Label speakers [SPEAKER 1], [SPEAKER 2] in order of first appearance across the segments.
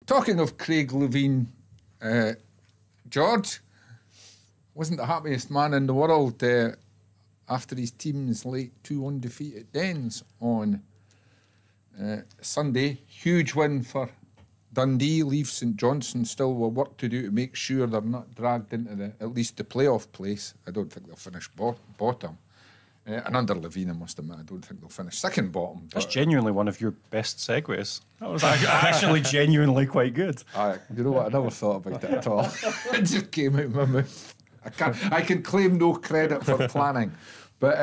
[SPEAKER 1] talking of Craig Levein, George wasn't the happiest man in the world after his team's late 2 undefeated Dens on Sunday. Huge win for Dundee. Leave St Johnstone still with work to do to make sure they're not dragged into at least the playoff place. I don't think they'll finish bottom. And under Levein, I must admit, I don't think they'll finish second bottom.
[SPEAKER 2] That's genuinely one of your best segues. That was actually genuinely quite good.
[SPEAKER 1] You know what? I never thought about it at all. It just came out of my mouth. I can claim no credit for planning. But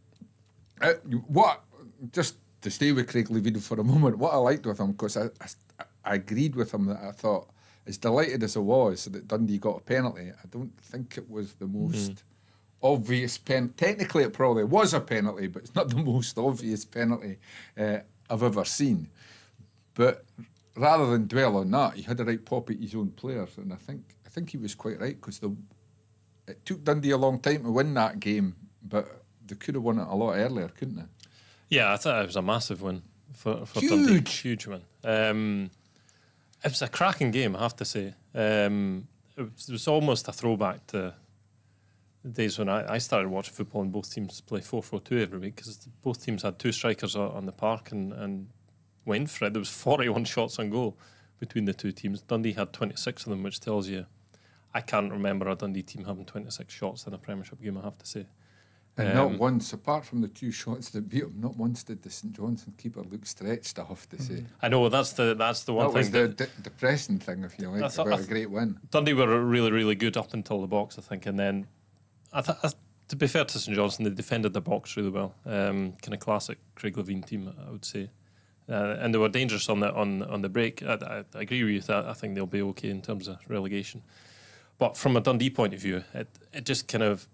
[SPEAKER 1] just to stay with Craig Levein for a moment, what I liked with him, because I agreed with him that I thought, as delighted as I was that Dundee got a penalty, I don't think it was the most obvious penalty. Technically, it probably was a penalty, but it's not the most obvious penalty I've ever seen. But rather than dwell on that, he had a right pop at his own players, and I think he was quite right, because it took Dundee a long time to win that game, but they could have won it a lot earlier, couldn't they?
[SPEAKER 3] Yeah, I thought it was a massive win for
[SPEAKER 1] Huge.
[SPEAKER 3] Dundee. Huge win. It was a cracking game, I have to say. It was almost a throwback to the days when I started watching football and both teams play 4-4-2 every week, because both teams had 2 strikers on the park and went for it. There was 41 shots on goal between the 2 teams. Dundee had 26 of them, which tells you I can't remember a Dundee team having 26 shots in a Premiership game, I have to say.
[SPEAKER 1] And not once, apart from the 2 shots that beat him, not once did the St Johnstone keeper look stretched, I have to say.
[SPEAKER 3] I know, that's the one
[SPEAKER 1] that
[SPEAKER 3] thing.
[SPEAKER 1] That was the depressing thing, if you like, about a great win.
[SPEAKER 3] Dundee were really, really good up until the box, I think, and then, to be fair to St Johnstone, they defended the box really well. Kind of classic Craig Levein team, I would say. And they were dangerous on the break. I agree with you. I think they'll be okay in terms of relegation. But from a Dundee point of view, it just kind of,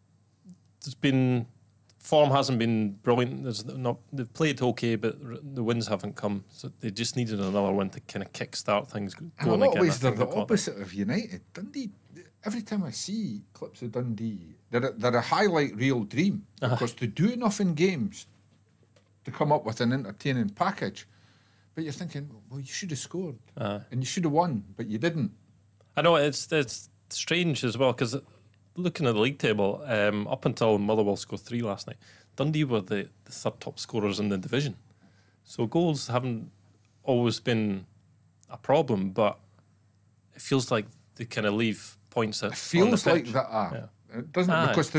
[SPEAKER 3] form hasn't been brilliant. They've played okay, but the wins haven't come. So they just needed another win to kind of kick-start things going again.
[SPEAKER 1] In a lot of ways, they're the opposite of United. Dundee, every time I see clips of Dundee, they're a highlight reel dream, because they do enough in games to come up with an entertaining package. But you're thinking, well, you should have scored and you should have won, but you didn't.
[SPEAKER 3] I know, it's strange as well, because looking at the league table, up until Motherwell scored 3 last night, Dundee were the 3rd top scorers in the division. So goals haven't always been a problem, but it feels like they kind of leave points at.
[SPEAKER 1] It feels
[SPEAKER 3] on the
[SPEAKER 1] like
[SPEAKER 3] pitch.
[SPEAKER 1] that.
[SPEAKER 3] Yeah.
[SPEAKER 1] It doesn't, because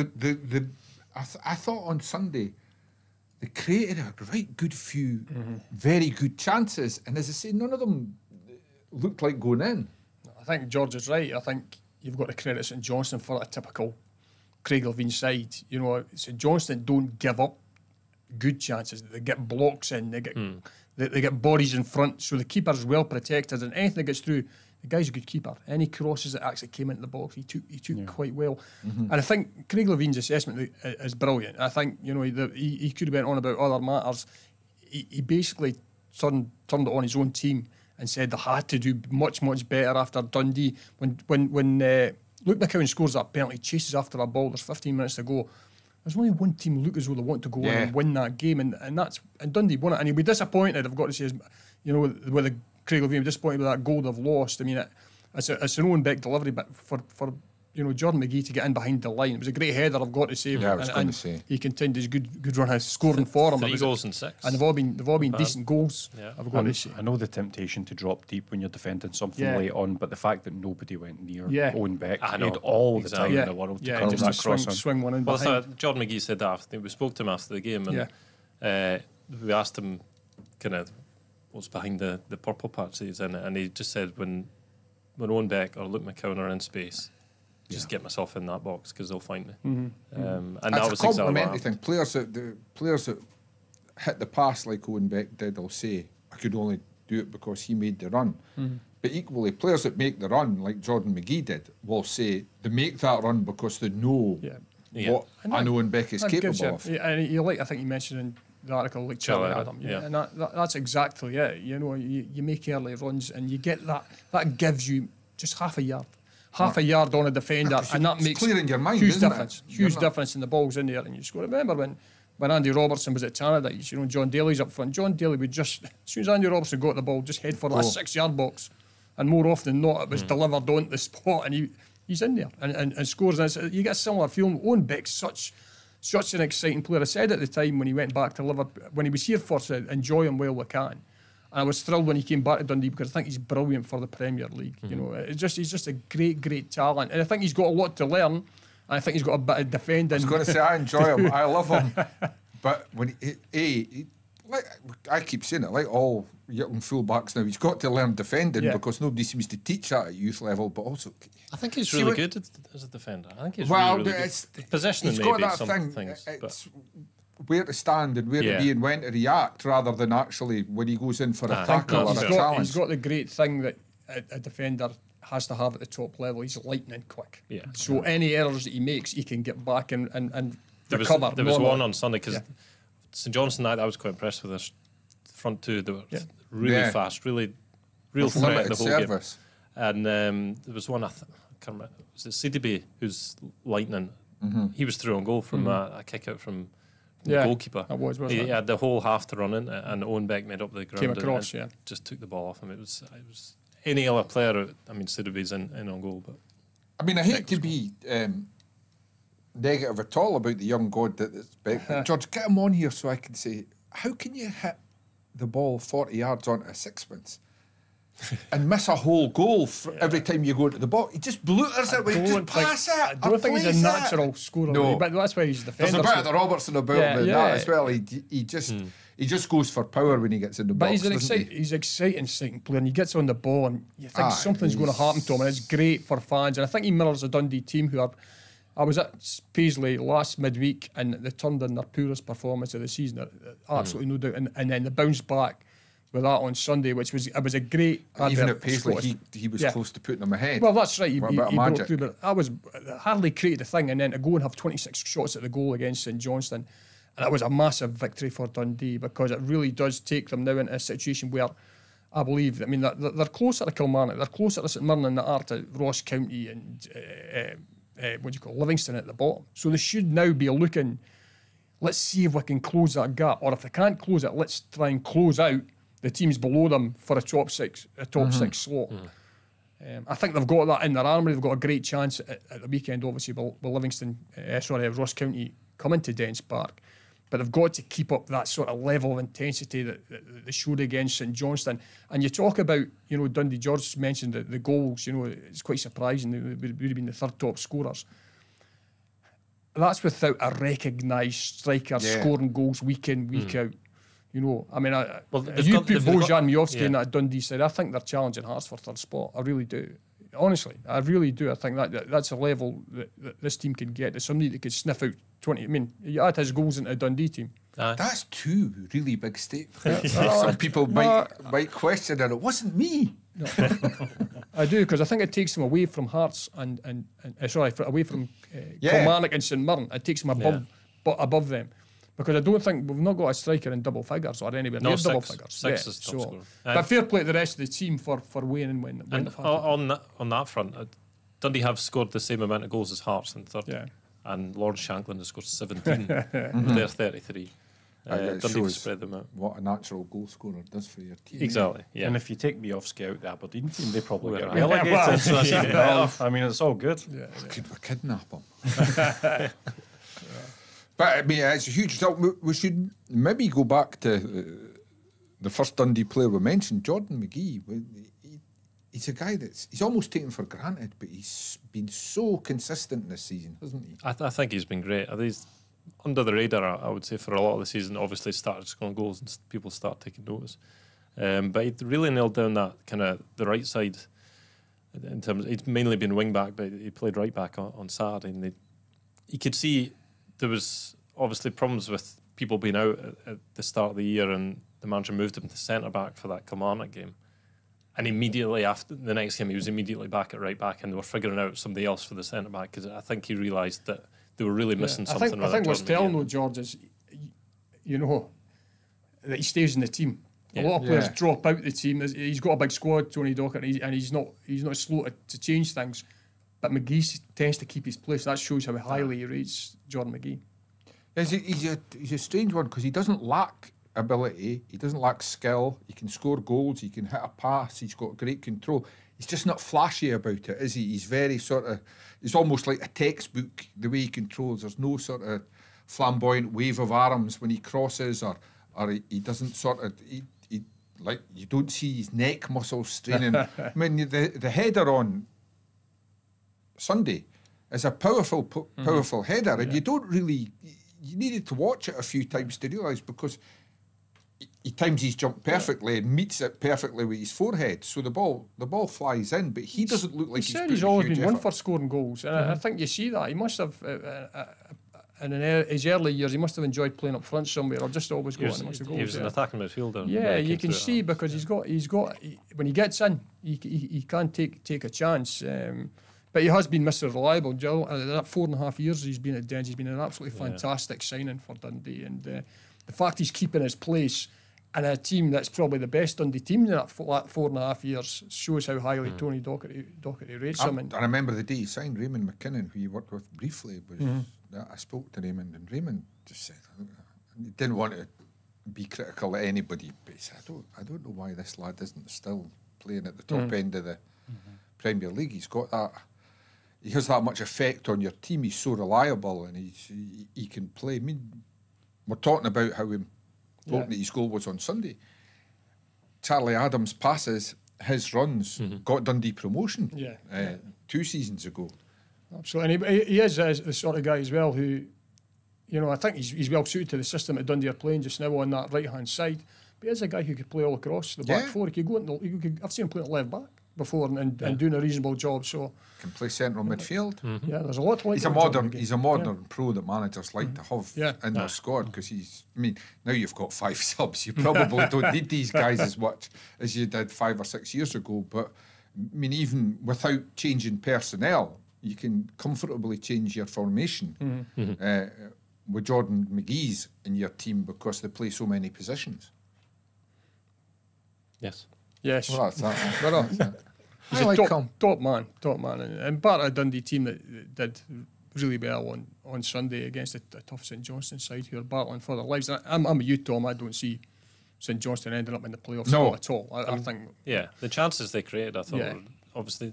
[SPEAKER 1] I thought on Sunday they created a right good few very good chances, and as I say, none of them looked like going in.
[SPEAKER 4] I think George is right. I think you've got to credit St Johnstone for a typical Craig Levein side. You know, St Johnstone don't give up good chances. They get blocks in, they get bodies in front, so the keeper's well protected, and anything that gets through, the guy's a good keeper. Any crosses that actually came into the box, he took quite well. And I think Craig Levein's assessment is brilliant. I think, you know, he could have went on about other matters. He basically turned it on his own team and said they had to do much, much better after Dundee. When Luke McCowan scores that penalty, chases after a ball, there's 15 minutes to go. There's only one team look as though they want to go in and win that game, and Dundee won it. And he'll be disappointed, I've got to say, you know, with the Craig Levein, disappointed with that goal they've lost. I mean, it's an own back delivery, but for you know, Jordan McGee to get in behind the line, it was a great header, I've got to say.
[SPEAKER 1] Yeah, I was going to say.
[SPEAKER 4] He continued his good run, his scoring for him.
[SPEAKER 3] 3 goals and 6.
[SPEAKER 4] And they've all been decent goals, I've got to say.
[SPEAKER 2] I know the temptation to drop deep when you're defending something late on, but the fact that nobody went near Owen Beck, he had all the time in the world to curl that cross on.
[SPEAKER 4] Swing one in behind.
[SPEAKER 3] Well, Jordan McGee said that after we spoke to him after the game, and we asked him kind of what's behind the purple patch that he's in, and he just said when Owen Beck or Luke McCowan are in space, just get myself in that box because they'll find me. And
[SPEAKER 1] that's
[SPEAKER 3] that was
[SPEAKER 1] a
[SPEAKER 3] exactly
[SPEAKER 1] complimentary thing. Players that hit the pass like Owen Beck did, will say, I could only do it because he made the run. But equally, players that make the run, like Jordan McGee did, will say they make that run because they know what an Owen Beck is capable of.
[SPEAKER 4] And I think you mentioned in the article, like Charlie Adam, and that's exactly it. You know, you make early runs and you get that gives you just half a yard on a defender, and that makes
[SPEAKER 1] clear in your mind,
[SPEAKER 4] huge difference. Huge difference in the balls in there, and you just got to remember when Andy Robertson was at Tannadice, you know, John Daly's up front. John Daly would just, as soon as Andy Robertson got the ball, just head for that 6 yard box and more often than not, it was delivered on the spot, and he's in there and scores. And you get a similar feeling. Owen Beck's such an exciting player. I said at the time when he went back to Liverpool, when he was here first, enjoy him while we can. And I was thrilled when he came back to Dundee because I think he's brilliant for the Premier League. You know, he's just a great talent, and I think he's got a lot to learn. And I think he's got a bit of defending.
[SPEAKER 1] I was going to say I enjoy him, I love him, but when like I keep saying it, like all young full-backs now, he's got to learn defending because nobody seems to teach that at youth level. But also,
[SPEAKER 3] I think he's really good as a defender. I think he's really good. Positioning,
[SPEAKER 1] he's got
[SPEAKER 3] maybe
[SPEAKER 1] that
[SPEAKER 3] some
[SPEAKER 1] thing.
[SPEAKER 3] things.
[SPEAKER 1] It's where to stand and where to be and when to react, rather than actually when he goes in for a tackle or a challenge.
[SPEAKER 4] He's got the great thing that a defender has to have at the top level. He's lightning quick.
[SPEAKER 3] Yeah.
[SPEAKER 4] So any errors that he makes, he can get back and recover.
[SPEAKER 3] There was one on Sunday because St Johnstone, I was quite impressed with their front two. They were really fast, real threat the whole service. Game. And there was one, I can't remember, was it CDB, who's lightning? He was through on goal from a kick out from the goalkeeper. He had the whole half to run in, and Owen Beck made up the ground.
[SPEAKER 4] Came across,
[SPEAKER 3] and just took the ball off him. It was any other player. I mean, CDB's in on goal, but
[SPEAKER 1] I mean, I hate to be negative at all about the young god that's Beck. George, get him on here so I can say, how can you hit the ball 40 yards onto a sixpence and miss a whole goal for every time you go to the box? He just blooters it. Just pass it.
[SPEAKER 4] I don't think he's a natural scorer. No, but that's why he's a defender.
[SPEAKER 1] There's a bit of the Robertson about that as well. He just goes for power when he gets in the box.
[SPEAKER 4] But he's an exciting player, and he gets on the ball, and you think something's going to happen to him, and it's great for fans. And I think he mirrors a Dundee team who are. I was at Paisley last midweek, and they turned in their poorest performance of the season. Absolutely no doubt. And then they bounced back with that on Sunday, which was a great.
[SPEAKER 1] Even at Paisley, he was close to putting them ahead.
[SPEAKER 4] Well, that's right. He broke through, but I was hardly created a thing, and then to go and have 26 shots at the goal against St Johnstone, and that was a massive victory for Dundee because it really does take them now into a situation where I believe. I mean, they're closer to Kilmarnock, they're closer to St Mirren than they are to Ross County and. Livingston at the bottom. So they should now be looking, let's see if we can close that gap, or if they can't close it, let's try and close out the teams below them for a top six slot. I think they've got that in their armoury. They've got a great chance at the weekend, obviously, with Livingston, Ross County coming to Dens Park. But they've got to keep up that sort of level of intensity that they showed against St Johnstone. And you talk about, Dundee, George mentioned the goals, it's quite surprising. They would have been the third top scorers. That's without a recognised striker scoring goals week in, week out. I mean, you put Bojan Miovski in that Dundee side, I think they're challenging Hearts for third spot. I really do. Honestly, I really do. I think that's a level that this team can get. There's somebody that could sniff out 20. I mean, he had his goals into a Dundee team.
[SPEAKER 1] That's two really big statements. Some people might question it. It wasn't me.
[SPEAKER 4] No. I do, because I think it takes him away from Hearts and away from Kilmarnock and St Mirren. It takes him above them. Because I don't think we've not got a striker in double figures or anywhere near double figures.
[SPEAKER 3] Six is top scorer.
[SPEAKER 4] But fair play to the rest of the team for weighing when
[SPEAKER 3] on that front, Dundee have scored the same amount of goals as Hearts in third.
[SPEAKER 4] Yeah.
[SPEAKER 3] And Lawrence Shanklin has scored 17. They're 33. Dundee have spread them out.
[SPEAKER 1] What a natural goal scorer does for your team.
[SPEAKER 3] Exactly. Yeah.
[SPEAKER 2] And if you take Miovski out the Aberdeen team, they probably get relegated. So that's even better. I mean, it's all good.
[SPEAKER 1] Yeah. Could we kidnap him? But I mean, it's a huge result. We should maybe go back to the first Dundee player we mentioned, Jordan McGee. He's a guy he's almost taken for granted, but he's been so consistent this season, hasn't he?
[SPEAKER 3] I think he's been great. He's under the radar, I would say, for a lot of the season. Obviously, started scoring goals and people start taking notice. But he really nailed down that kind of the right side. In terms, he's mainly been wing back, but he played right back on Saturday, and you could see. There was obviously problems with people being out at the start of the year, and the manager moved him to centre-back for that Kilmarnock game. And immediately after the next game, he was immediately back at right-back, and they were figuring out somebody else for the centre-back, because I think he realised that they were really missing something.
[SPEAKER 4] I think what's telling though, George, is, that he stays in the team. A lot of players drop out the team. He's got a big squad, Tony Dockett, and he's not slow to change things. But McGee tends to keep his place. That shows how highly he rates Jordan McGee.
[SPEAKER 1] He's a strange one, because he doesn't lack ability. He doesn't lack skill. He can score goals. He can hit a pass. He's got great control. He's just not flashy about it, is he? He's very sort of... He's almost like a textbook, the way he controls. There's no sort of flamboyant wave of arms when he crosses, or he doesn't sort of... Like, you don't see his neck muscles straining. I mean, the header on Sunday is a powerful header, and you don't really... You needed to watch it a few times to realise, because he times his jump perfectly and meets it perfectly with his forehead. So the ball flies in, but he doesn't look like
[SPEAKER 4] he's always been one for scoring goals, and I think you see that. He must have... in his early years, he must have enjoyed playing up front somewhere, or just always going to goals.
[SPEAKER 3] He was an attacking midfielder.
[SPEAKER 4] Yeah, you can see, because he's got when he gets in, he can take a chance. But he has been Mr. Reliable. That 4.5 years he's been at Dens, he's been an absolutely fantastic signing for Dundee, and the fact he's keeping his place in a team that's probably the best Dundee team in that 4.5 years shows how highly Tony Docherty rates him.
[SPEAKER 1] I remember the day he signed Raymond McKinnon, who he worked with briefly. I spoke to Raymond, and Raymond just said he didn't want to be critical of anybody, but he said, I don't know why this lad isn't still playing at the top end of the Premier League. He's got that. He has that much effect on your team. He's so reliable, and he can play. I mean, we're talking about how important his goal was on Sunday. Charlie Adams' passes, his runs, got Dundee promotion 2 seasons ago.
[SPEAKER 4] Absolutely. And he is the sort of guy as well who, I think he's well suited to the system that Dundee are playing just now on that right-hand side. But he is a guy who could play all across the back four. He could go I've seen him play at left back before and doing a reasonable job. So
[SPEAKER 1] can play central midfield.
[SPEAKER 4] Yeah, there's a lot to like.
[SPEAKER 1] He's a modern pro that managers like to have in their squad, because now you've got 5 subs. You probably don't need these guys as much as you did 5 or 6 years ago. But I mean, even without changing personnel, you can comfortably change your formation with Jordan McGee's in your team, because they play so many positions.
[SPEAKER 3] Yes.
[SPEAKER 1] Well, that's that.
[SPEAKER 4] He's a top man, and part of a Dundee team that did really well on Sunday against a tough St Johnstone side who are battling for their lives. I'm with you, Tom. I don't see St Johnstone ending up in the playoffs at all. I think.
[SPEAKER 3] Yeah, the chances they created, I thought, obviously.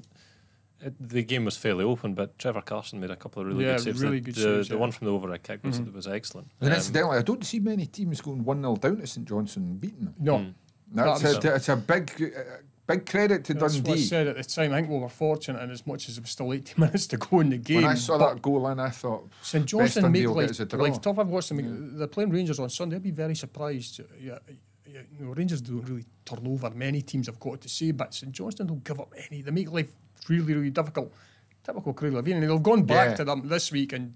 [SPEAKER 3] The game was fairly open, but Trevor Carson made a couple of really good saves. The one from the overhead kick was excellent.
[SPEAKER 1] And incidentally, I don't see many teams going 1-0 down to St Johnstone and beating them.
[SPEAKER 4] No.
[SPEAKER 1] It's a big credit to Dundee.
[SPEAKER 4] That's what I said at the time. I think we were fortunate, and as much as it was still 80 minutes to go in the game.
[SPEAKER 1] When I saw that goal in, I thought
[SPEAKER 4] St Johnstone make like tough. I've watched them. They're playing Rangers on Sunday. I'd be very surprised. Rangers don't really turn over. Many teams have got to say, but St Johnstone don't give up any. They make life really, really difficult. Typical Craig Levein, and they've gone back to them this week, and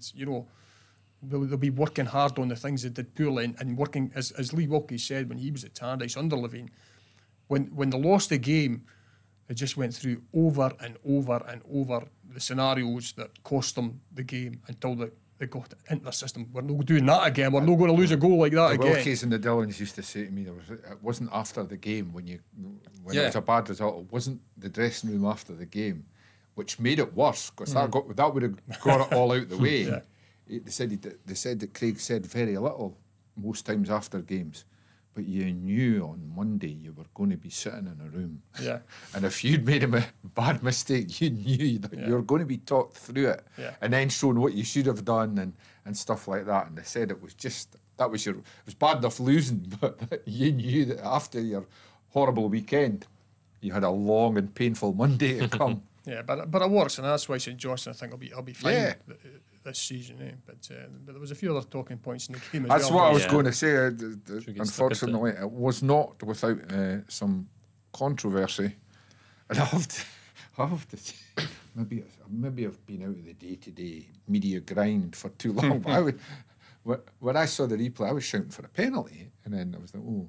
[SPEAKER 4] they'll be working hard on the things they did poorly, and working as Lee Wilkie said when he was at Tannadice under Levein. When they lost the game, they just went through over and over and over the scenarios that cost them the game until they got it into their system. We're not doing that again. We're not going to lose a goal like that again.
[SPEAKER 1] The Wilkies and the Dillons used to say to me, it wasn't after the game when it was a bad result. It wasn't the dressing room after the game, which made it worse, because that would have got it all out the way. They said that Craig said very little most times after games, but you knew on Monday you were going to be sitting in a room.
[SPEAKER 4] Yeah.
[SPEAKER 1] And if you'd made a bad mistake, you knew that you were going to be talked through it and then shown what you should have done and stuff like that. And they said it was it was bad enough losing, but you knew that after your horrible weekend, you had a long and painful Monday to come.
[SPEAKER 4] But it works, and that's why St Johnstone, I think, will be fine this season. But there was a few other talking points in the game as well.
[SPEAKER 1] That's what I was going to say. Unfortunately, it was not without some controversy. And I have to say, maybe I've been out of the day-to-day media grind for too long. But when I saw the replay, I was shouting for a penalty, and then I was like, oh,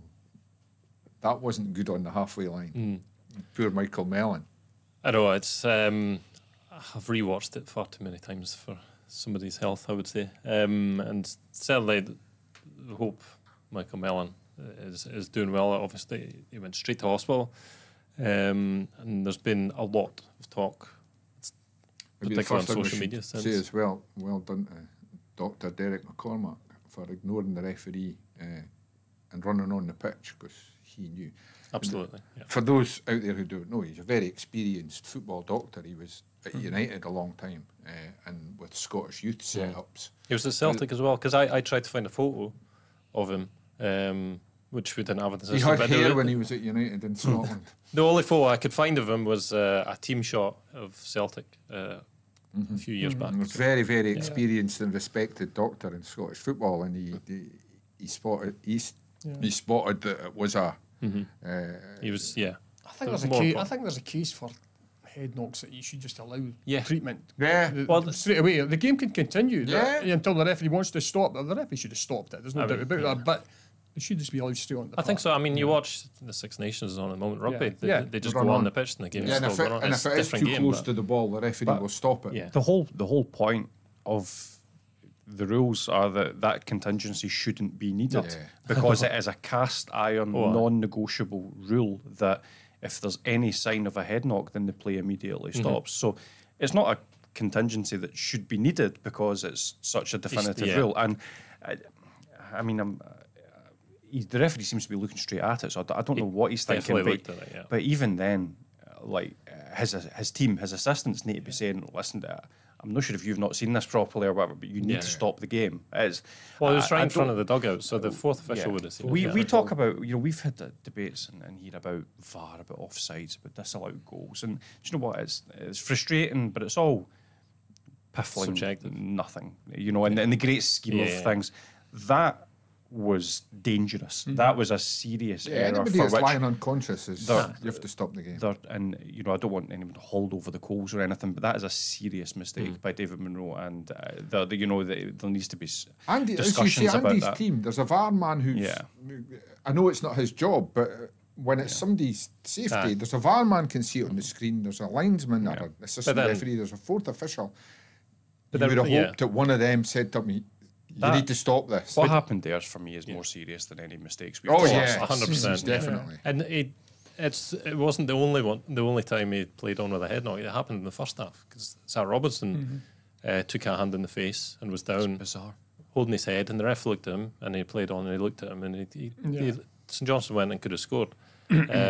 [SPEAKER 1] that wasn't good on the halfway line. Poor Michael Mellon.
[SPEAKER 3] I know, it's I've rewatched it far too many times for somebody's health, I would say, and certainly I hope Michael Mellon is doing well. Obviously, he went straight to hospital, and there's been a lot of talk, particularly on social media.
[SPEAKER 1] Say as well done to Dr. Derek McCormack for ignoring the referee and running on the pitch because he knew.
[SPEAKER 3] Absolutely. Yeah.
[SPEAKER 1] For those out there who don't know, he's a very experienced football doctor. He was at United a long time and with Scottish youth setups.
[SPEAKER 3] He was at Celtic as well, because I tried to find a photo of him, which we didn't have in the system.
[SPEAKER 1] He had hair when he was at United in Scotland.
[SPEAKER 3] The only photo I could find of him was a team shot of Celtic a few years back.
[SPEAKER 1] He was very, very experienced and respected doctor in Scottish football, and he spotted that it was a.
[SPEAKER 3] He was,
[SPEAKER 4] I think there's a case for head knocks that you should just allow treatment.
[SPEAKER 1] Yeah.
[SPEAKER 4] Well, straight away, the game can continue until the referee wants to stop. The referee should have stopped it. There's no doubt about that. But it should just be allowed to stay on the
[SPEAKER 3] I think so. I mean, you watch the Six Nations on at the moment, rugby. They just go on the pitch and the game is still going on.
[SPEAKER 1] And if it is too close to the ball, the referee will stop it.
[SPEAKER 2] Yeah. The whole point of the rules are that contingency shouldn't be needed because it is a cast iron, non-negotiable rule that if there's any sign of a head knock, then the play immediately stops. So it's not a contingency that should be needed because it's such a definitive rule. And I mean, the referee seems to be looking straight at it, so I don't know what he's thinking. But even then, like his team, his assistants need to be saying, "Listen, I'm not sure if you've not seen this properly or whatever, but you need to stop the game."
[SPEAKER 3] It was right in front of the dugout, so the fourth official would have seen it.
[SPEAKER 2] We talk about, we've had debates and here about VAR, about offsides, about disallowed goals, and do you know what? It's frustrating, but it's all piffling,
[SPEAKER 3] subjective,
[SPEAKER 2] nothing. In the great scheme of things, that was dangerous. That was a serious error.
[SPEAKER 1] Anybody that's lying unconscious you have to stop the game.
[SPEAKER 2] And I don't want anyone to hold over the coals or anything, but that is a serious mistake by David Munro, and there needs to be discussions about
[SPEAKER 1] Andy's
[SPEAKER 2] that.
[SPEAKER 1] Team, there's a VAR man who's. I know it's not his job, but when it's somebody's safety, there's a VAR man can see it on the screen. There's a linesman or an assistant referee. There's a fourth official. But you would have hoped that one of them said to me, "You need to stop this."
[SPEAKER 2] What happened there for me is more serious than any mistakes we've
[SPEAKER 3] 100%,
[SPEAKER 1] definitely.
[SPEAKER 3] And it wasn't the only time he played on with a head knock. It happened in the first half because Sarah Robertson took a hand in the face and was down, holding his head, and the ref looked at him and he played on and he looked at him and St Johnstone went and could have scored. I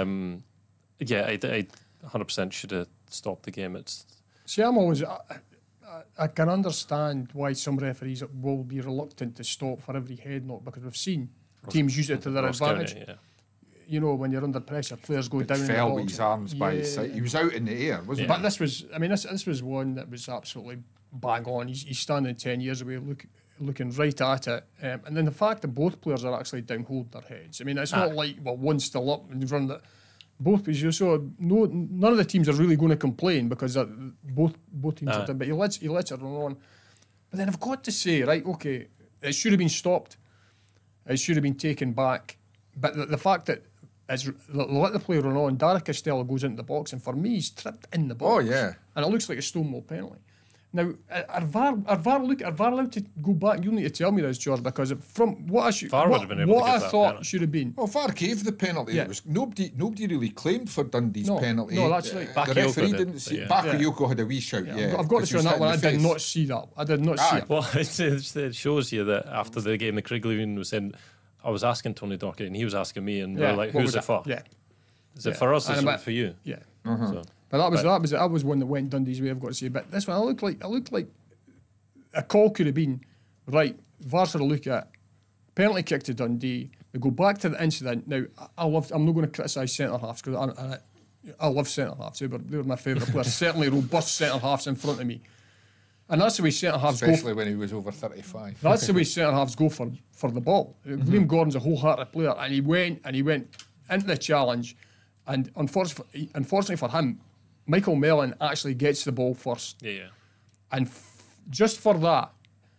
[SPEAKER 3] 100% should have stopped the game.
[SPEAKER 4] I'm always. I can understand why some referees will be reluctant to stop for every head knock because we've seen teams use it to their advantage. When you're under pressure, players go down.
[SPEAKER 1] Fell with his arms by his side. He was out in the air, wasn't he?
[SPEAKER 4] But this was one that was absolutely bang on. He's standing 10 years away, looking right at it, and then the fact that both players are actually down holding their heads. I mean, it's not like one's still up and run that. Both, none of the teams are really going to complain because both teams are done. But he lets it run on. But then I've got to say, right, okay, it should have been stopped. It should have been taken back. But the fact that let the play run on, Dara Costello goes into the box, and for me, he's tripped in the box.
[SPEAKER 1] Oh yeah,
[SPEAKER 4] and it looks like a Stonewall penalty. Now, are VAR allowed to go back? You'll need to tell me this, George, because from what I thought should have been.
[SPEAKER 1] Well, VAR gave the penalty. Yeah. It was nobody really claimed for Dundee's penalty.
[SPEAKER 4] No, that's right.
[SPEAKER 1] The referee didn't see it. Bakayoko had a wee shout. Yeah,
[SPEAKER 4] I've got to say on that one. I did not see that. I did not see it.
[SPEAKER 3] Well, it shows you that after the game, Craigley was saying, I was asking Tony Docherty and he was asking me, and we're like, "Who's it for?
[SPEAKER 4] Yeah,
[SPEAKER 3] is it for us? Is it for you?"
[SPEAKER 4] Yeah. So. But that was one that went Dundee's way, I've got to say. But this one, I looked like a call could have been, right, VAR sort of look at penalty kick to Dundee. We go back to the incident. Now, I'm not going to criticise centre-halves because I love centre-halves. They were my favourite players. Certainly robust centre-halves in front of me. And that's the way centre-halves go.
[SPEAKER 1] Especially when he was over 35.
[SPEAKER 4] That's the way centre-halves go for the ball. Liam Gordon's a wholehearted player, and he went into the challenge. And unfortunately for him, Michael Mellon actually gets the ball first.
[SPEAKER 3] Yeah.
[SPEAKER 4] And just for that,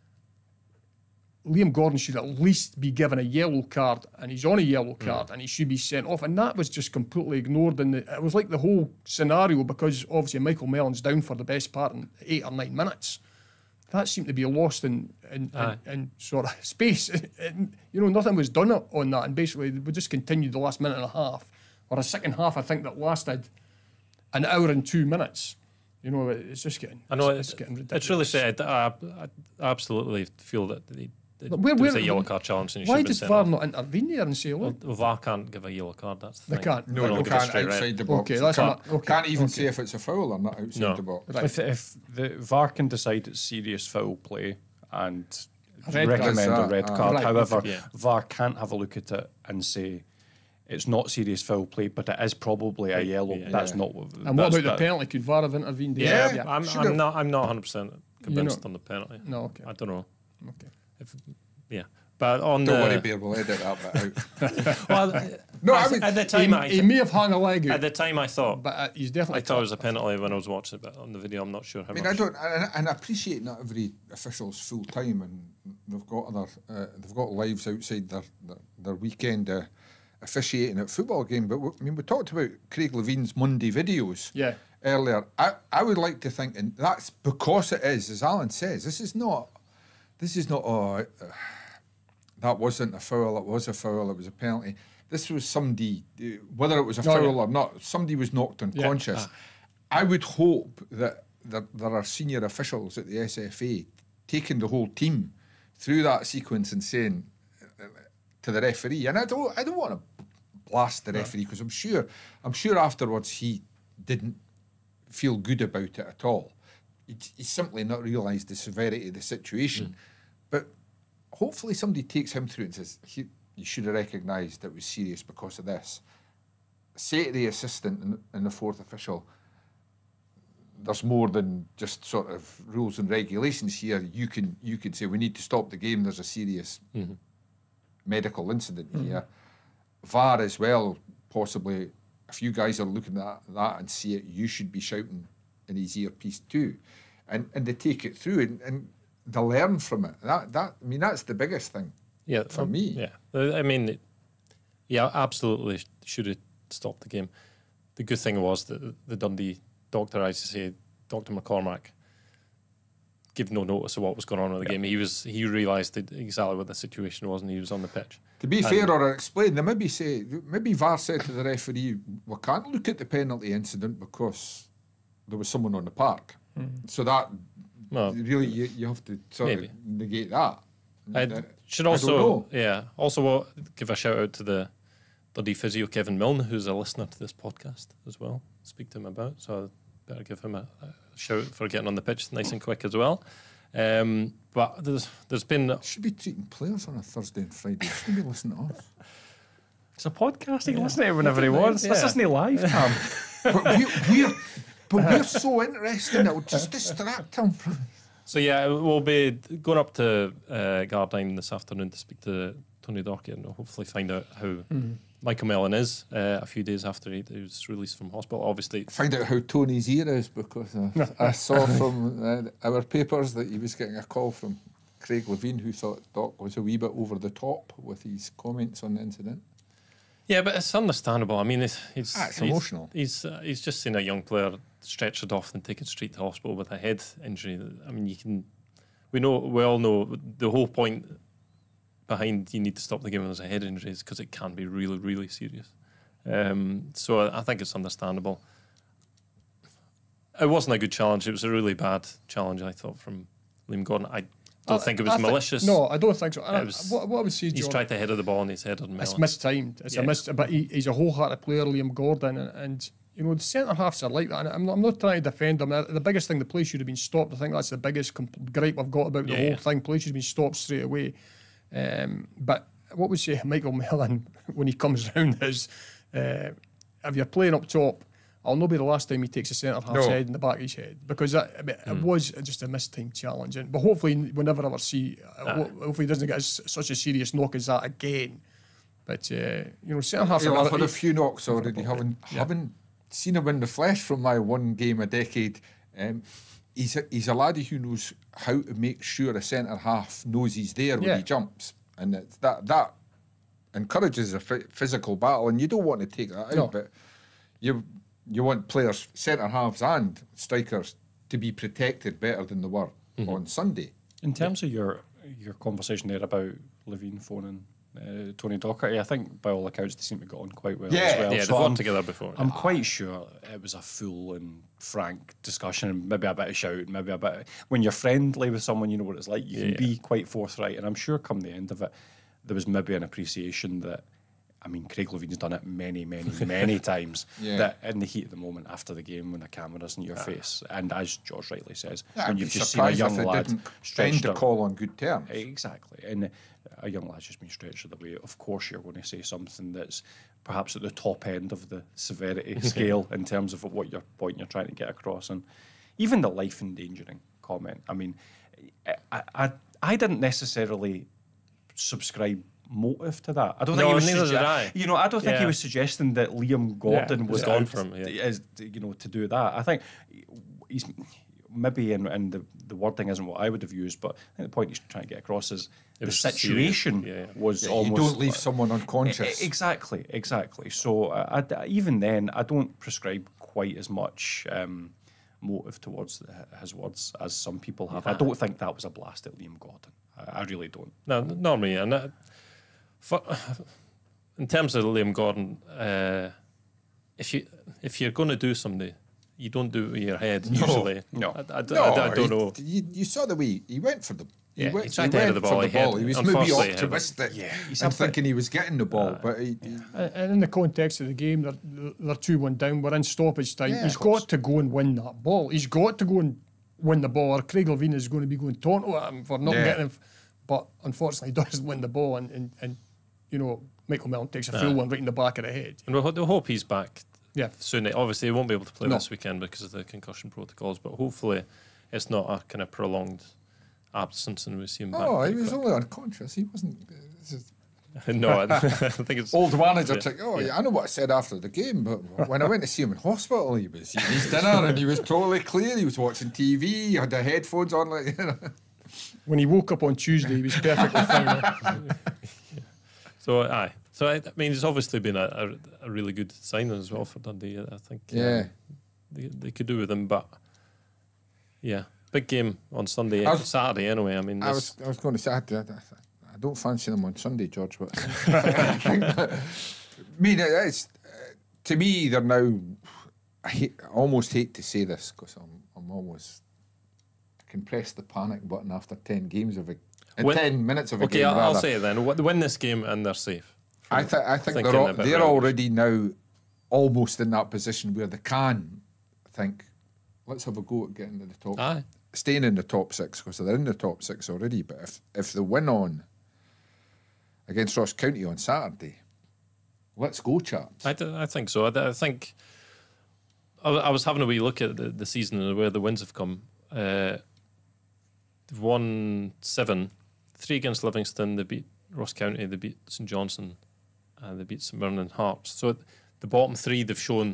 [SPEAKER 4] Liam Gordon should at least be given a yellow card, and he's on a yellow card, and he should be sent off. And that was just completely ignored. And it was like the whole scenario, because obviously Michael Mellon's down for the best part in 8 or 9 minutes. That seemed to be lost in sort of space. Nothing was done on that, and basically we just continued the last minute and a half, or a second half, I think, that lasted an hour and 2 minutes. It's just getting.
[SPEAKER 3] I know it's getting ridiculous. It's really sad. I absolutely feel that there was a yellow card challenge. And
[SPEAKER 4] why does VAR not intervene there and say, look?
[SPEAKER 3] Well, VAR can't give a yellow card. That's the
[SPEAKER 4] they
[SPEAKER 3] thing.
[SPEAKER 4] can't.
[SPEAKER 1] No, they can't outside the box.
[SPEAKER 4] Okay, that's
[SPEAKER 1] can't even say if it's a foul or not outside the box.
[SPEAKER 4] Right.
[SPEAKER 2] If the VAR can decide it's serious foul play and
[SPEAKER 4] Red
[SPEAKER 2] recommend a red card,
[SPEAKER 4] right,
[SPEAKER 2] however, VAR can't have a look at it and say it's not serious foul play, but it is probably a yellow. That's not.
[SPEAKER 4] And what about the penalty? Could VAR have intervened?
[SPEAKER 3] Yeah, I'm not 100% convinced on the penalty.
[SPEAKER 4] No, okay.
[SPEAKER 3] I don't know.
[SPEAKER 4] Okay.
[SPEAKER 3] But on
[SPEAKER 1] Don't worry, Bear, we'll edit that bit out.
[SPEAKER 3] well,
[SPEAKER 1] No, I mean,
[SPEAKER 3] at the time,
[SPEAKER 4] he may have hung a leg out.
[SPEAKER 3] at the time I thought,
[SPEAKER 4] but he's definitely.
[SPEAKER 3] I thought it was a penalty when I was watching it, but on the video, I'm not sure how
[SPEAKER 1] I mean,
[SPEAKER 3] much.
[SPEAKER 1] I don't, and I appreciate not every official's full time, and they've got lives outside their weekend officiating at football game. But we talked about Craig Levine's Monday videos earlier. I would like to think, and that's because it is, as Alan says, this is not. That wasn't a foul. It was a foul. It was a penalty. This was somebody, whether it was a foul or not, somebody was knocked unconscious. I would hope that there are senior officials at the SFA taking the whole team through that sequence and saying to the referee, and I don't want to blast the referee because I'm sure afterwards he didn't feel good about it at all. He simply not realised the severity of the situation. But hopefully somebody takes him through and says, you should have recognised it was serious because of this. Say to the assistant and the fourth official, there's more than just sort of rules and regulations here. You can say, we need to stop the game, there's a serious medical incident here. VAR as well, possibly a few guys are looking at that and see it, you should be shouting in his earpiece too. And they take it through and they learn from it. That's the biggest thing for me.
[SPEAKER 3] Yeah, I mean, absolutely should have stopped the game. The good thing was that the Dundee doctor, I say, Dr. McCormack, gave no notice of what was going on in the game. He realised exactly what the situation was, and he was on the pitch.
[SPEAKER 1] To be fair or explain, they maybe VAR said to the referee, we can't look at the penalty incident because there was someone on the park. So that really you have to sort of negate that.
[SPEAKER 3] I should also give a shout out to the Dundee physio Kevin Milne, who's a listener to this podcast as well. Speak to him about, so I better give him a shout for getting on the pitch nice and quick as well. But there's been
[SPEAKER 1] should be treating players on a Thursday and Friday. Shouldn't be listening to us.
[SPEAKER 2] It's a podcast. He can listen to it whenever he wants. This isn't live, Tom.
[SPEAKER 1] But we're so interesting, it'll just distract him from.
[SPEAKER 3] So we'll be going up to Gardyne this afternoon to speak to Tony Dockett and hopefully find out how Michael Mellon is a few days after he was released from hospital. Obviously,
[SPEAKER 1] find out how Tony's ear is, because I saw from our papers that he was getting a call from Craig Levine, who thought Doc was a wee bit over the top with his comments on the incident.
[SPEAKER 3] Yeah, but it's understandable. I mean, it's
[SPEAKER 1] emotional.
[SPEAKER 3] He's just seen a young player stretchered off and taken straight to hospital with a head injury. I mean, we all know the whole point behind you need to stop the game when there's a head injury is because it can be really, really serious. So I think it's understandable. It wasn't a good challenge. It was a really bad challenge, I thought, from Liam Gordon. I don't think it was malicious.
[SPEAKER 4] No, I don't think so. What I would say,
[SPEAKER 3] he's
[SPEAKER 4] John,
[SPEAKER 3] tried to head of the ball and he's headed Mellon.
[SPEAKER 4] It's mistimed. But he's a wholehearted player, Liam Gordon, and you know the centre halves are like that. And I'm not trying to defend him. The biggest thing, the play should have been stopped. I think that's the biggest gripe I've got about the whole thing. Play should have been stopped straight away. But what would say Michael Mellon when he comes round is, if you're playing up top, I'll not be the last time he takes a centre half's head in the back of his head, because it was just a mistimed challenge. But hopefully we'll never ever see. Hopefully he doesn't get such a serious knock as that again. But centre halves.
[SPEAKER 1] I've had a few knocks already. Haven't seen him in the flesh from my one game a decade. He's a laddie who knows how to make sure a centre half knows he's there when he jumps, and it's that encourages a physical battle, and you don't want to take that out, but you want players, centre halves and strikers, to be protected better than they were on Sunday.
[SPEAKER 2] In terms of your conversation there about Levine phoning Tony Docherty. I think by all accounts they seem to get on quite well
[SPEAKER 1] Yeah.
[SPEAKER 2] as well.
[SPEAKER 3] Yeah,
[SPEAKER 2] So
[SPEAKER 3] they've worked together before.
[SPEAKER 2] I'm quite sure it was a full and frank discussion, and maybe a bit of shout, maybe a bit. When you're friendly with someone, you know what it's like. You can be quite forthright, and I'm sure come the end of it, there was maybe an appreciation that, I mean, Craig Levine's done it many, many, many times. That in the heat of the moment after the game, when the camera's in your face, and as George rightly says, when you've just seen a young lad stretched
[SPEAKER 1] the call on good terms.
[SPEAKER 2] Exactly, and a young lad's just been stretched the way. Of course, you're going to say something that's perhaps at the top end of the severity scale in terms of what your point you're trying to get across, and even the life-endangering comment. I mean, I didn't necessarily subscribe motive to that. I don't think he was I don't think he was suggesting that Liam Gordon was
[SPEAKER 3] gone
[SPEAKER 2] out
[SPEAKER 3] from
[SPEAKER 2] to do that. I think he's maybe and the wording isn't what I would have used, but I think the point he's trying to get across is the situation was almost.
[SPEAKER 1] You don't leave someone unconscious.
[SPEAKER 2] Exactly. So even then, I don't prescribe quite as much motive towards his words as some people have. I don't think that was a blast at Liam Gordon. I really don't.
[SPEAKER 3] No, not me. And in terms of Liam Gordon, if you're going to do something, you don't do it with your head usually.
[SPEAKER 2] No.
[SPEAKER 3] I don't know.
[SPEAKER 1] You saw the way he went for the. He
[SPEAKER 3] tried to head the ball.
[SPEAKER 1] He was maybe optimistic and thinking he was getting the ball, but
[SPEAKER 4] and in the context of the game, they're 2-1 down. We're in stoppage time. He's got to go and win that ball. He's got to go and win the ball. Or Craig Levein is going to be going tonto at him for not getting him. But unfortunately, he doesn't win the ball, and Michael Mellon takes a full one right in the back of the head.
[SPEAKER 3] And we'll hope he's back.
[SPEAKER 4] Yeah.
[SPEAKER 3] Soon. Obviously, he won't be able to play this weekend because of the concussion protocols, but hopefully it's not a kind of prolonged absence and we see him back.
[SPEAKER 1] Oh, he was only unconscious. He wasn't.
[SPEAKER 3] No, I think it's
[SPEAKER 1] old manager. I know what I said after the game, but when I went to see him in hospital, he was eating his dinner and he was totally clear. He was watching TV. He had the headphones on,
[SPEAKER 4] When he woke up on Tuesday, he was perfectly fine.
[SPEAKER 3] So I mean, it's obviously been a really good signing as well for Dundee. I think they could do with him, but big game on Saturday anyway. I mean,
[SPEAKER 1] I was going to say I don't fancy them on Sunday, George, but I mean, it's to me they're now. I almost hate to say this because I'm always compress the panic button after 10 games of 10 minutes of a game.
[SPEAKER 3] Okay, I'll say it then. Win this game and they're safe.
[SPEAKER 1] I think they're already now almost in that position where they can think, let's have a go at getting to the top, staying in the top 6 because they're in the top 6 already. But if they win on against Ross County on Saturday, let's go, chaps.
[SPEAKER 3] I think so. I think I was having a wee look at the season and where the wins have come. They've won 7, 3 against Livingston. They beat Ross County. They beat St Johnstone. They beat St Mirren and Hearts. So the bottom 3 they've shown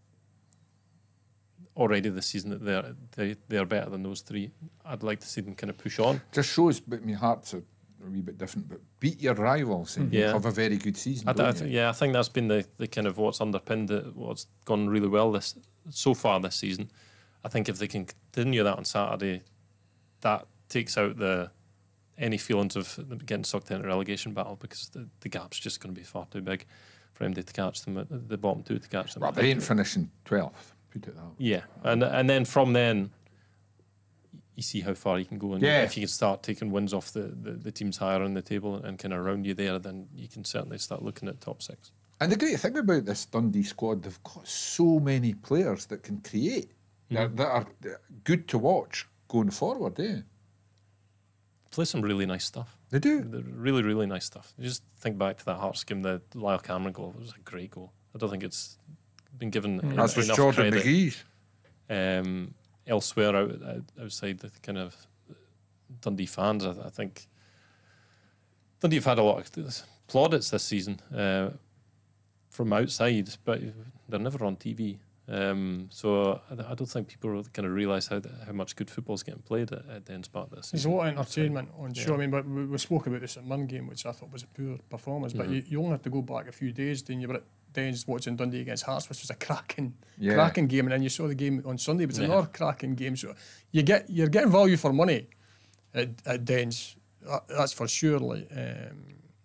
[SPEAKER 3] already this season that they're better than those 3. I'd like to see them kind of push on.
[SPEAKER 1] Just shows, but Hearts are a wee bit different. But beat your rivals and have a very good season.
[SPEAKER 3] I think that's been the kind of what's underpinned what's gone really well so far this season. I think if they can continue that on Saturday, that takes out any feelings of them getting sucked into a relegation battle because the gap's just going to be far too big for MD to catch them at the bottom 2 to catch them.
[SPEAKER 1] Well, they ain't finishing 12th. Put it that way.
[SPEAKER 3] Yeah, and then from then you see how far you can go, and if you can start taking wins off the teams higher on the table and kind of around you there, then you can certainly start looking at top 6.
[SPEAKER 1] And the great thing about this Dundee squad, they've got so many players that can create that are good to watch going forward.
[SPEAKER 3] Play some really nice stuff.
[SPEAKER 1] They do.
[SPEAKER 3] They're really, really nice stuff. You just think back to that Hearts game, the Lyle Cameron goal. It was a great goal. I don't think it's been given enough
[SPEAKER 1] Jordan
[SPEAKER 3] credit.
[SPEAKER 1] McGee's.
[SPEAKER 3] Elsewhere outside the kind of Dundee fans, I think Dundee have had a lot of plaudits this season from outside, but they're never on TV. So I don't think people kind of realise how much good football is getting played at Dens Park this season.
[SPEAKER 4] There's a lot of entertainment on show. I mean, but we spoke about this at Mirren game, which I thought was a poor performance. But you only have to go back a few days. Then you were at Dens watching Dundee against Hearts, which was a cracking game, and then you saw the game on Sunday, which was another cracking game. So you're getting value for money at Dens. That's for sure.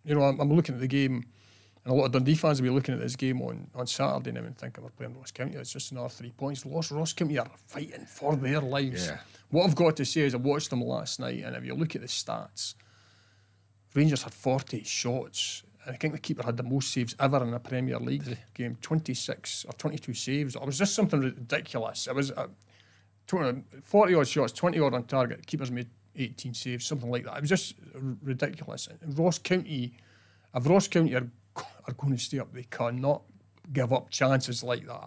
[SPEAKER 4] You know, I'm looking at the game, and a lot of Dundee fans will be looking at this game on Saturday now and thinking we're playing Ross County. It's just another 3 points. Ross County are fighting for their lives.
[SPEAKER 1] Yeah.
[SPEAKER 4] What I've got to say is I watched them last night, and if you look at the stats, Rangers had 40 shots. I think the keeper had the most saves ever in a Premier League game, 26 or 22 saves. It was just something ridiculous. It was 40 odd shots, 20 odd on target. Keepers made 18 saves, something like that. It was just ridiculous. And Ross County, if Ross County are going to stay up, they cannot give up chances like that.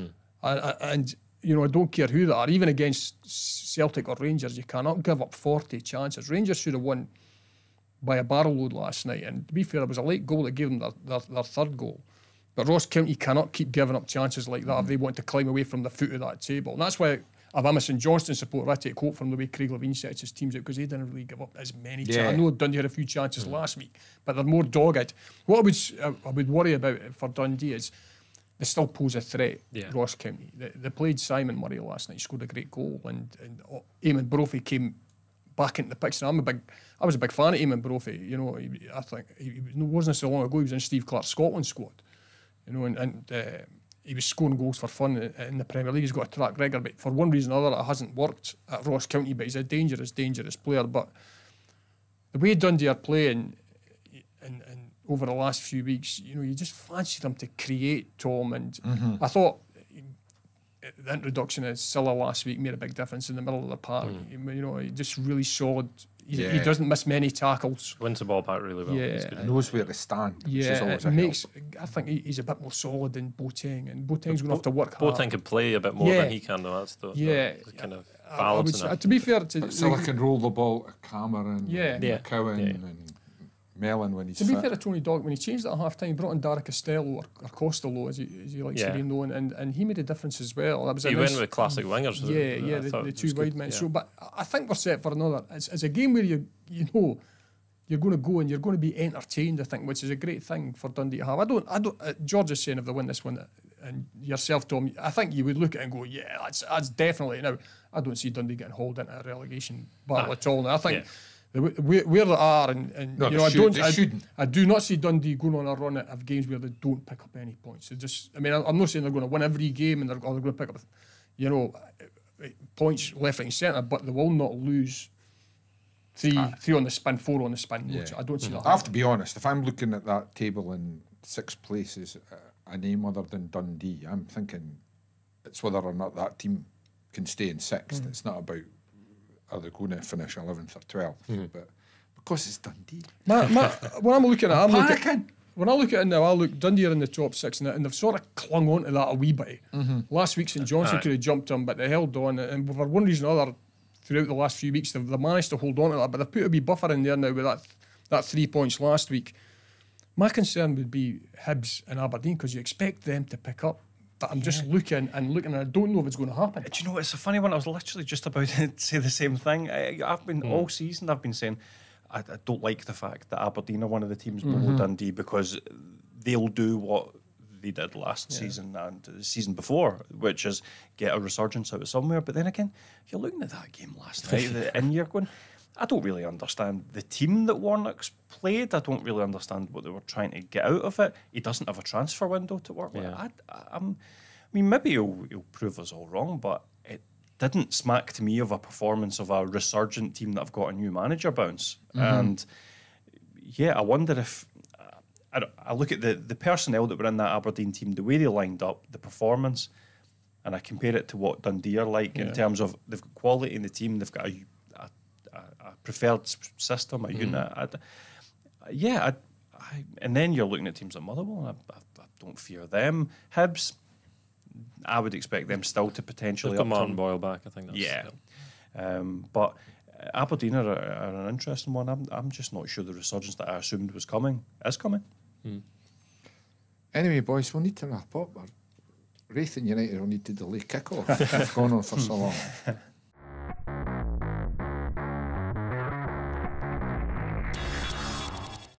[SPEAKER 4] And you know, I don't care who they are, even against Celtic or Rangers, you cannot give up 40 chances. Rangers should have won by a barrel load last night, and to be fair, it was a late goal that gave them their third goal. But Ross County cannot keep giving up chances like that if they want to climb away from the foot of that table. And that's why, if I'm a St Johnstone supporter, I take hope from the way Craig Levein sets his teams out, because they didn't really give up as many chances. I know Dundee had a few chances last week, but they're more dogged. What I would worry about for Dundee is they still pose a threat, Ross County. They played Simon Murray last night, he scored a great goal, and Eamon Brophy came back into the picture. I was a big fan of Eamon Brophy. You know, I think he wasn't so long ago he was in Steve Clark's Scotland squad. You know, and he was scoring goals for fun in the Premier League. He's got a track record, but for one reason or other, it hasn't worked at Ross County. But he's a dangerous player. But the way Dundee are playing, and over the last few weeks, you know, you just fancy them to create, Tom. And I thought the introduction of Silla last week made a big difference in the middle of the park. You know, he's just really solid. He doesn't miss many tackles.
[SPEAKER 3] Wins the ball back really well.
[SPEAKER 1] He knows where to stand.
[SPEAKER 4] I think he's a bit more solid than Boateng, and Boateng's going to have to work hard.
[SPEAKER 3] Boateng can play a bit more than he can, though. That's the kind of balance.
[SPEAKER 4] To be fair,
[SPEAKER 1] Silla can roll the ball to Cameron, McCowan, and Mellon when he's fit.
[SPEAKER 4] To be fair to Tony Dog, when he changed that at half time, he brought in Dara Costello or Costello as he likes to be known, and he made a difference as well. That was
[SPEAKER 3] he went with classic wingers.
[SPEAKER 4] The two wide men. So, but I think we're set for another. It's a game where you know you're going to go and you're going to be entertained. I think, which is a great thing for Dundee to have. I don't. George is saying if they win this one, and yourself, Tom, I think you would look at it and go, yeah, that's definitely. Now, I don't see Dundee getting hauled into a relegation battle at all. Now, I think. Where they are, and
[SPEAKER 1] no,
[SPEAKER 4] you know, I do not see Dundee going on a run of games where they don't pick up any points. I'm not saying they're going to win every game and they're going to pick up, you know, points left, right, and centre, but they will not lose three on the spin, 4 on the spin. Yeah. I don't see that.
[SPEAKER 1] I have to be honest. If I'm looking at that table in 6th place is a name other than Dundee, I'm thinking it's whether or not that team can stay in 6th. It's not about are they going to finish 11th or 12th? But because it's Dundee.
[SPEAKER 4] When I'm looking at it, when I look at it now, Dundee are in the top 6 and they've sort of clung on to that a wee bit. Last week St Johnstone could have jumped them, but they held on, and for one reason or other, throughout the last few weeks, they've managed to hold on to that, but they've put a wee buffer in there now with that 3 points last week. My concern would be Hibs and Aberdeen, because you expect them to pick up. But I'm just looking, and I don't know if it's going to happen.
[SPEAKER 2] Do you know, it's a funny one. I was literally just about to say the same thing. I've been all season, I've been saying, I don't like the fact that Aberdeen are one of the teams below Dundee, because they'll do what they did last season and the season before, which is get a resurgence out of somewhere. But then again, you're looking at that game last night and you're going, I don't really understand the team that Warnock's played. I don't really understand what they were trying to get out of it. He doesn't have a transfer window to work with. I mean, maybe he'll prove us all wrong, but it didn't smack to me of a performance of a resurgent team that have got a new manager bounce. And I wonder if I look at the personnel that were in that Aberdeen team, the way they lined up, the performance, and I compare it to what Dundee are like in terms of they've got quality in the team, they've got a preferred system, a unit. And then you're looking at teams like Motherwell, and I don't fear them. Hibs, I would expect them still to potentially
[SPEAKER 3] come on Boyle back. I think that's
[SPEAKER 2] but Aberdeen are an interesting one. I'm just not sure the resurgence that I assumed was coming is coming.
[SPEAKER 1] Anyway, boys, we'll need to wrap up. Wraith and United will need to delay kick-off. It's gone on for so long.